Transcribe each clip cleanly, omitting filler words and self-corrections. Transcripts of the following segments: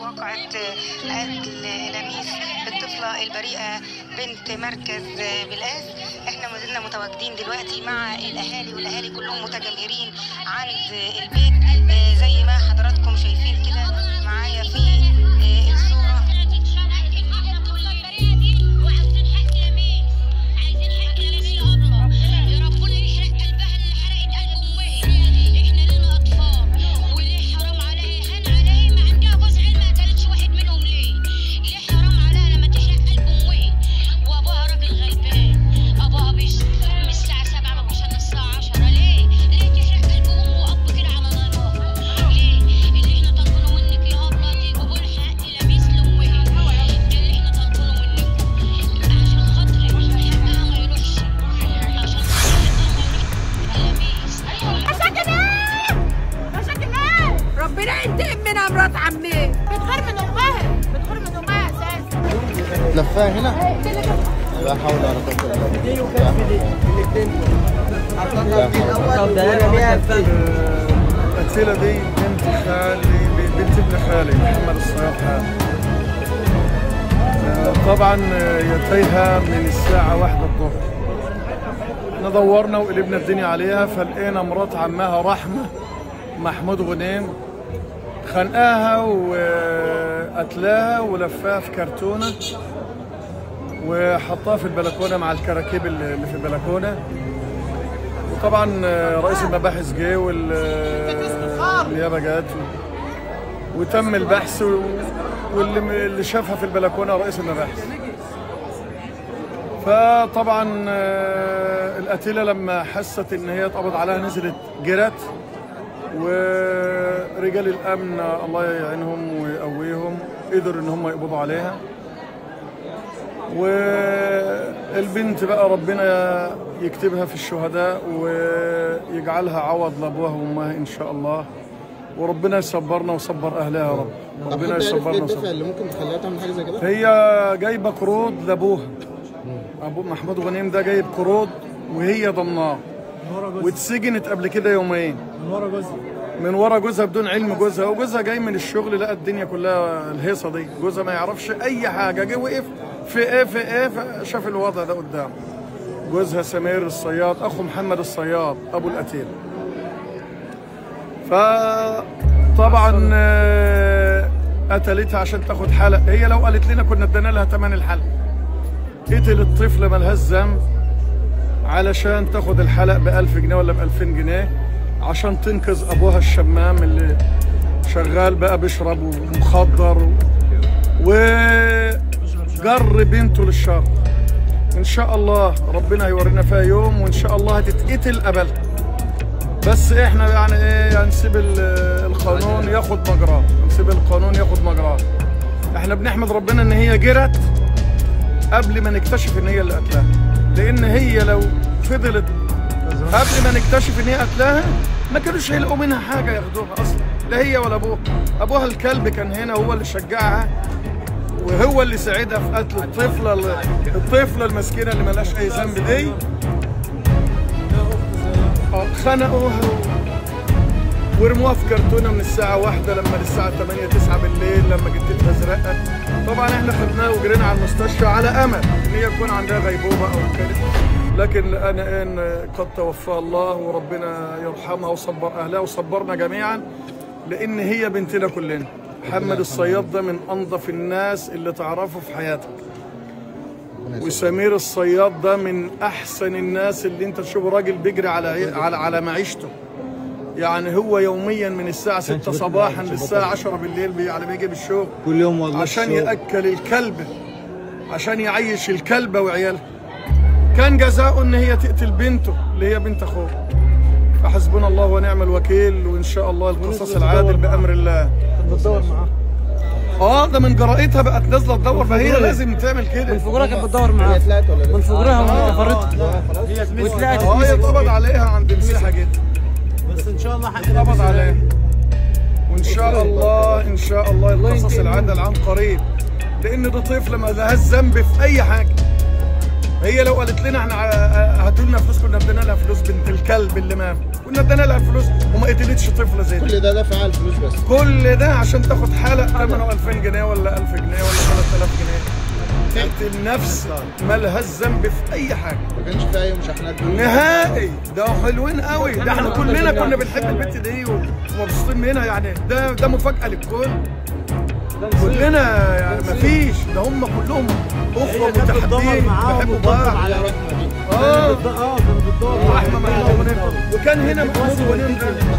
واقعة قتل لميس الطفلة البريئة بنت مركز بلقاس. احنا ما زلنا متواجدين دلوقتي مع الاهالي، والاهالي كلهم متجمهرين عند البيت زي ما حضراتكم شايفين كده معايا في الصورة. ربنا ينتقم منها مرات عمي. بتغير من امها، بتغير من امها اساسا. لفاها هنا؟ لا حول ولا قوة الا بالله. القتيلة دي بنت خالي، بنت ابن خالي محمد الصياد حامد. طبعا يتيها من الساعة 1 الظهر. احنا دورنا وقلبنا الدنيا عليها، فلقينا مرات عمها رحمة محمود غنيم خنقاها وقتلاها ولفاها في كرتونة وحطها في البلكونة مع الكراكيب اللي في البلكونة. وطبعا رئيس المباحث جه والنيابة جت وتم البحث، واللي شافها في البلكونة رئيس المباحث. فطبعا القتيلة لما حست ان هي اتقبض عليها نزلت جرت، ورجال الامن الله يعينهم ويقويهم قدروا ان هم يقبضوا عليها. والبنت بقى ربنا يكتبها في الشهداء ويجعلها عوض لابوها وامها ان شاء الله، وربنا يصبرنا ويصبر اهلها يا رب. ربنا يصبرنا ويصبر. اللي ممكن تخليها تعمل حاجه زي كده؟ هي جايبه قروض لابوها، ابو محمود غنيم ده جايب قروض وهي ضمناه، واتسجنت قبل كده يومين من ورا جوزها بدون علم جوزها. وجوزها جاي من الشغل لقى الدنيا كلها الهيصه دي، جوزها ما يعرفش اي حاجه، جه وقف في ايه شاف الوضع ده قدامه. جوزها سمير الصياد اخو محمد الصياد ابو القتيل. فطبعا قتلتها عشان تاخد حلق. هي لو قالت لنا كنا ادينا لها ثمن الحلق. قتل الطفل مالهاش ذنب علشان تاخد الحلق ب1000 جنيه ولا ب2000 جنيه عشان تنقذ ابوها الشمام اللي شغال بقى بيشرب ومخدر وجر بنته للشر. ان شاء الله ربنا هيورينا فيها يوم، وان شاء الله هتتقتل قبلها. بس احنا يعني ايه، هنسيب القانون ياخد مجراه، نسيب القانون ياخد مجراه. احنا بنحمد ربنا ان هي جرت قبل ما نكتشف ان هي اللي قتلها، لان هي لو فضلت قبل ما نكتشف ان هي قتلها ما كانوش هيلاقوا منها حاجه ياخدوها اصلا، لا هي ولا ابوها. ابوها الكلب كان هنا هو اللي شجعها وهو اللي ساعدها في قتل الطفله المسكينه اللي مالهاش اي ذنب دي. خنقوها ورموها في كرتونه من الساعه 1 لما للساعه 8 9 بالليل لما جت الازرقه. طبعا احنا خدناها وجرينا على المستشفى على امل ان هي يكون عندها غيبوبه او كده، لكن ان قد توفاها الله وربنا يرحمها وصبر اهلها وصبرنا جميعا، لان هي بنتنا كلنا. محمد الصياد ده من انظف الناس اللي تعرفه في حياتك، وسمير الصياد ده من احسن الناس اللي انت تشوفه، راجل بيجري على معيشته. يعني هو يوميا من الساعه 6 صباحا للساعه 10 بالليل بيجي بالشغل كل يوم والله عشان ياكل الكلب، عشان يعيش الكلبه وعيالها. كان جزاؤه ان هي تقتل بنته اللي هي بنت اخوه. فحسبنا الله ونعم الوكيل، وان شاء الله القصاص العادل بامر الله. بتدور معاه؟ ده من جرائتها بقت نازله تدور، فهي لازم تعمل كده. من فجرها كانت بتدور معاه. هي طلعت ولا من فجرها وانتفرت واتلقت. هي اتقبض عليها عند مسيحه جدا، بس ان شاء الله اتقبض عليها، وان شاء الله القصاص العادل عن قريب، لان ده طفل ما لهاش ذنب في اي حاجه. هي لو قالت لنا احنا هاتوا لنا فلوس كنا ادينا لها فلوس. بنت الكلب اللي ما كنا ادينا لها فلوس وما قتلتش طفله زي دي. كل ده دافع على الفلوس بس. كل ده عشان تاخد حلق ثمنه 2000 جنيه ولا 1000 جنيه ولا 3000 جنيه. النفس مالهاش ذنب في اي حاجه. ما كانش في اي مشاحنات نهائي. ده حلوين قوي. ده احنا كلنا كنا بنحب البت دي ومبسوطين منها يعني. ده مفاجاه للكل. كلنا يعني مفيش. ده هم كلهم اخوه متحابين بيحبوا بعض. رحمه معاهم. وكان هنا محمود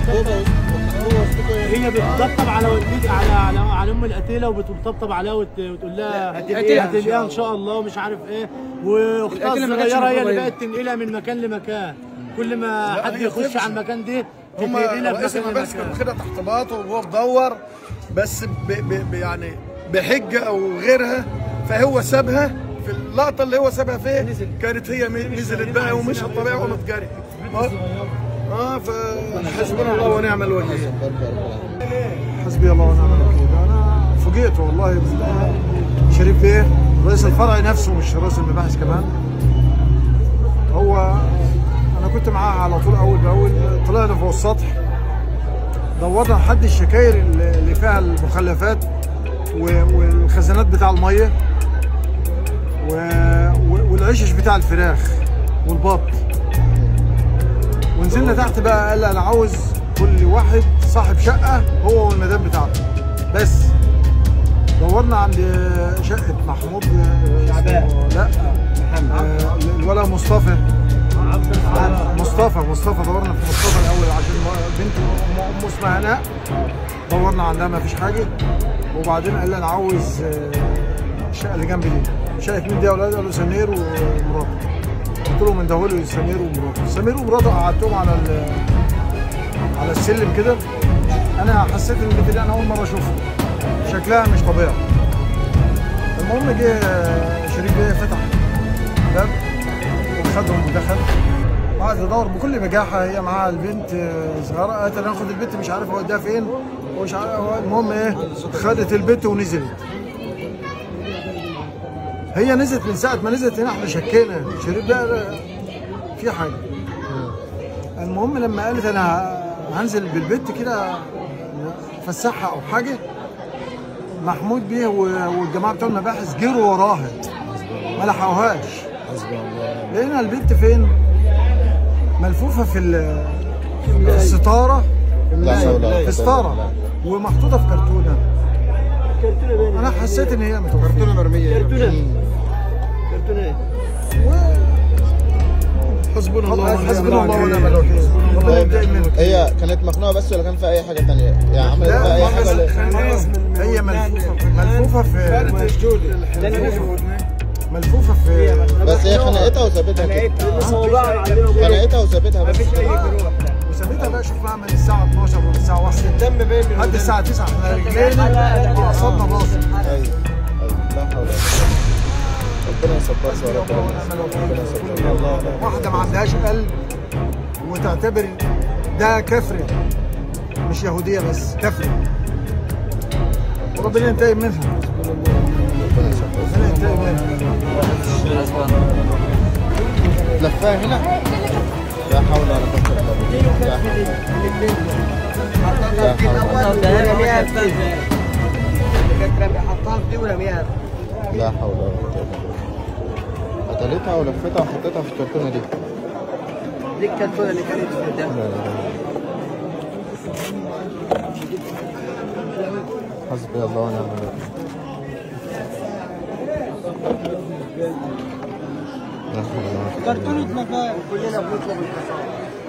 هي بتطبطب على والدتي على ام القتيله وبتطبطب عليها وتقول لها هتلاقيها ان شاء الله ومش عارف ايه. واختها الصغيره هي اللي بقت تنقلها من مكان لمكان. كل ما حد يخش على المكان ده تنقلها رئيس المباحث كان واخدها تحت باطه وهو مدور بس يعني بحجه او غيرها. فهو سابها في اللقطه اللي هو سابها فيها كانت هي نزلت بقى ومشت طبيعي وقامت جري. فحسبنا الله ونعم الوكيل. حسبي الله ونعم الوكيل. انا فوجئت والله شريف بيه رئيس الفرع نفسه مش رئيس المباحث كمان. هو انا كنت معاه على طول اول باول. طلعنا فوق السطح دورنا لحد الشكاير اللي فيها المخلفات والخزانات بتاع الميه والعشش بتاع الفراخ والبط. ونزلنا تحت بقى. قال انا عاوز كل واحد صاحب شقه هو والمدام بتاعته بس. دورنا عند شقه محمود شعبان. لا محمد الولد مصطفى. مصطفى دورنا في مصطفى الاول عشان بنته ام اسمها هناء. دورنا عندها ما فيش حاجه. وبعدين قال لي انا عاوز الشقه اللي جنبي دي. شايف مين دي يا اولاد؟ قالوا سمير ومراته. قلت لهم اندهوا لي سمير ومراته. سمير ومراته قعدتهم على السلم كده. انا حسيت ان البنت دي انا اول مره اشوفها. شكلها مش طبيعي. المهم جه شريف جه فتح باب وخدهم ودخل. قعد يدور بكل بجاحه. هي معاها البنت صغيره. قالت انا هاخد البنت مش عارف اوديها فين ومش عارف. المهم ايه خدت البنت ونزلت. هي نزلت من ساعه ما نزلت هنا احنا شكينا شريف بقى في حاجه. المهم لما قالت انا هنزل بالبنت كده فسحها او حاجه محمود بيه والجماعه بتوع المباحث جروا وراها ما لحقوهاش. لقينا البنت فين؟ ملفوفه في الستاره. في ستاره ومحطوطه في كرتونه. انا حسيت ان هي كرتونه مرميه. كرتونه. حسبنا الله ونعم الوكيل. هي كانت مخنوقه بس ولا كان في اي حاجه ثانيه؟ يعني عملت بقى اي حاجه ولا هي ملفوفه في ملفوفه في بس هي خنقتها وسابتها كده. خنقتها وسابتها بس. وسابتها بقى. شوف بقى من الساعه 12 ولا الساعه 1 الدم بين لحد الساعه 9 احنا رجلينا واعصابنا باظت. ايوه لا حول ولا قوه. ربنا يصبرك يا رب. ربنا يصبرك. واحده ما عندهاش قلب وتعتبر ده كفر مش يهوديه بس كفر. وربنا ينتقم منها. ربنا ينتقم منها. لفاها هنا. لا حول ولا قوه الا بالله. لا حول ولا قوه الا بالله. قتلتها ولفتها وحطيتها في الكرتونه دي. دي الكرتونه اللي كانت في الدم. حسبي الله ونعم الوكيل. كرتونه مكان كلنا بنطلب الكفاره.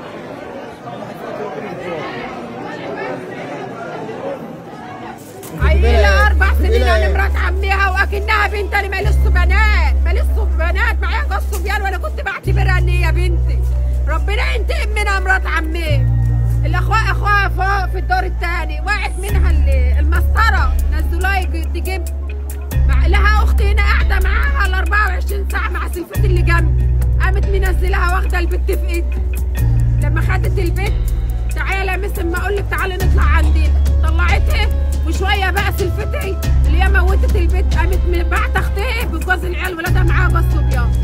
عيلة 4 سنين انا مرات عميها واكنها بنت. انا ماليش بنات معايا جوز صبيان وانا كنت بعتبرها ان هي بنتي. ربنا ينتقم منها مرات عمي. اخوها فوق في الدور الثاني وقعت منها المسطره نزلوها تجيب. لها اختي هنا قاعده معاها ال 24 ساعه مع سلفتي اللي جنبي. قامت منزلها واخده البت في ايدي. لما خدت البت تعالى مثل ما اقول لك تعالى نطلع عندنا. طلعتها وشويه بقى سلفتي اللي هي موتت البت. قامت بعت اختها بجوز العيال ولادها معاها جوز صبيان.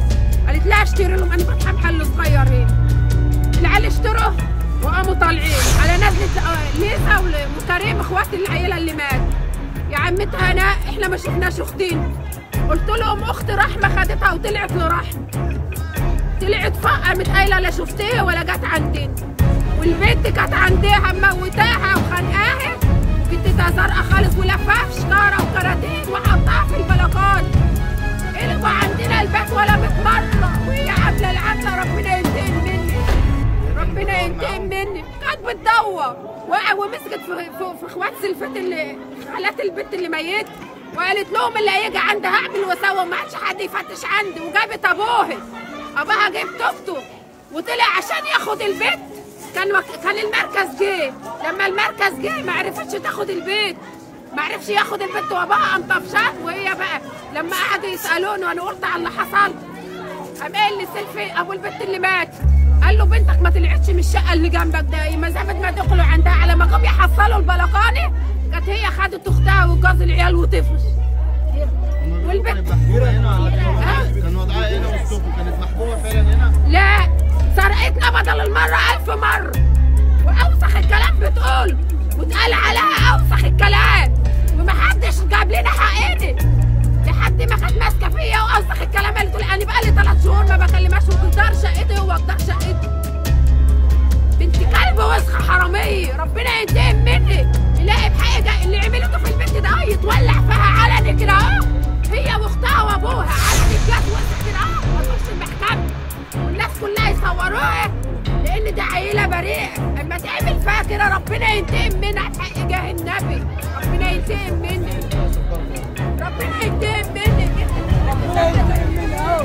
قالت لا اشتري لهم، انا فاتحه محل صغير هنا. العيال اشتروا وقاموا طالعين على نزله ليزا وكريم اخوات العيله اللي مات. يا عمتها انا احنا ما شفناش اختين. قلت لهم اختي رحمه خدتها وطلعت لرحمه. طلعت فوق قامت قايله لا شفتيها ولا جت عندنا. والبنت كانت عندها موتاها وخانقاها، بنتها زرقاء خالص ولفاها في شكاره وكراتين وحطاها في البلكونه. قلبوا عندنا البيت ولا 100 مره وهي عامله العمله. ربنا ينتقم مني، ربنا ينتقم مني. كانت بتدور ومسكت في اخوات سلفت اللي خالات البنت اللي ميت، وقالت لهم اللي هيجي عندها هعمل واسوي، ما عادش حد يفتش عندي. وجابت ابوها جاب توك وطلع عشان ياخد البيت. كان المركز جه، لما المركز جه ما عرفتش تاخد البيت، ما عرفش ياخد البيت وابوها قام طفشان. وهي بقى لما قعدوا يسالوني وانا قلت على اللي حصل، قام قال لي سيلفي ابو البنت اللي مات، قال له بنتك ما طلعتش من الشقه اللي جنبك ده، مسافه ما دخلوا عندها على ما جم يحصلوا البلكانه كانت هي خدت اختها وجوز العيال وطفش. والبنت كان وضعها هنا والسوق كانت محبوبه فعلا هنا؟ لا، سرقتنا بدل المره 1000 مره. واوسخ الكلام بتقول واتقال عليها اوسخ الكلام، ومحدش جاب لنا حقنا لحد ما كانت ماسكه فيا. واوسخ الكلام اللي تقول انا بقالي 3 شهور ما بكلمهاش وجدار شقتي هو جدار شقتي. بنت كلب وسخه حراميه، ربنا ينتقم مني. يلاقي بحاجه اللي عملته في البنت ده يتولع فيها علني كده اهو، هي واختها وابوها علني بجد وسخ كده اهو، ما تخش المحكمه والناس كلها يصوروها لان ده عيله بريئه. اما تعمل فيها كده ربنا ينتقم منها بحق جاه النبي، ربنا ينتقم مني، ربنا ينتقم مني، ربنا ينتقم مني اهو.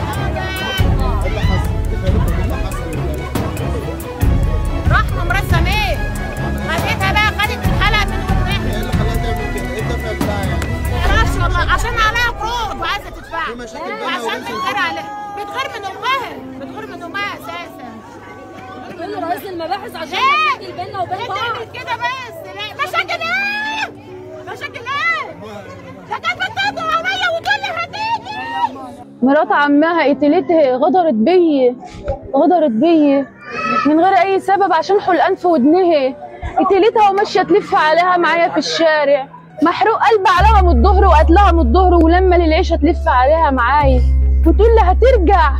رحمه مرات سمير خدتها بقى، خدت الحلقه من ودنها. ايه اللي خلاها تعمل كده؟ ايه الدفع بتاعها يعني؟ ما اعرفش والله، عشان عليها قروض وعايزه تدفع، في مشاكل بينها وعشان وبين بتغير عليها، بتغير من امها اساسا. بتقول له رئيس المباحث عشان مشاكل بيننا وبين بعض. تعمل كده بس. لا مشاكل ايه؟ مشاكل ايه؟ ده كانت بتطلع عليا وتقول لي هتيجي. مرات عمها قتلتها، غدرت بيا من غير اي سبب عشان حلقان في ودنها. قتلتها وماشيه تلف عليها معايا في الشارع، محروق قلب عليها من الظهر وقتلها من الظهر، ولما للعشاء تلف عليها معايا وتقول لي هترجع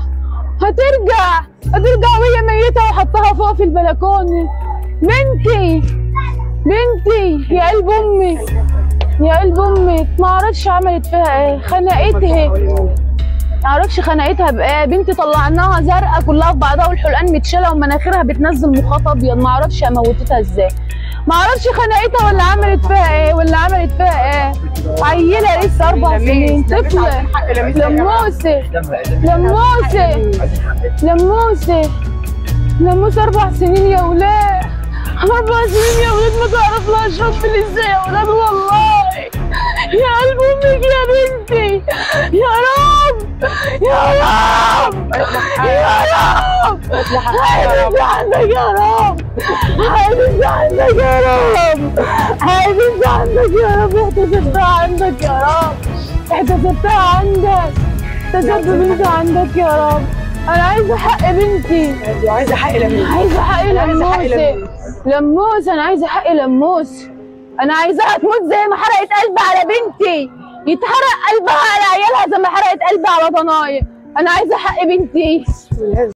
وهي ميته وحطها فوق في البلكونه. بنتي يا قلب امي ما اعرفش عملت فيها ايه، خنقتها ما اعرفش خنقتها بايه. بنتي طلعناها زرقاء كلها في بعضها والحلقان متشاله ومناخيرها بتنزل مخاط ابيض، ما اعرفش موتتها ازاي، ما اعرفش خنقتها ولا عملت فيها ايه. عيله لسه 4 سنين، طفله لموسه 4 سنين يا ولاد، 4 سنين يا ولاد، ما تعرف لها شرب ازاي يا ولاد. والله يا قلب امك يا بنتي، يا رب عايزة عندك يا رب، احتسبتها عندك يا رب، احتسبتها عندك يا رب. انا عايزه حق بنتي، عايزه حق لموس، انا عايزه حق لموس. انا عايزاها تموت زي ما حرقت قلبها على بنتي، يتحرق قلبها على عيالها زي ما حرقت قلبها على ضنايا. انا عايزه حق بنتي.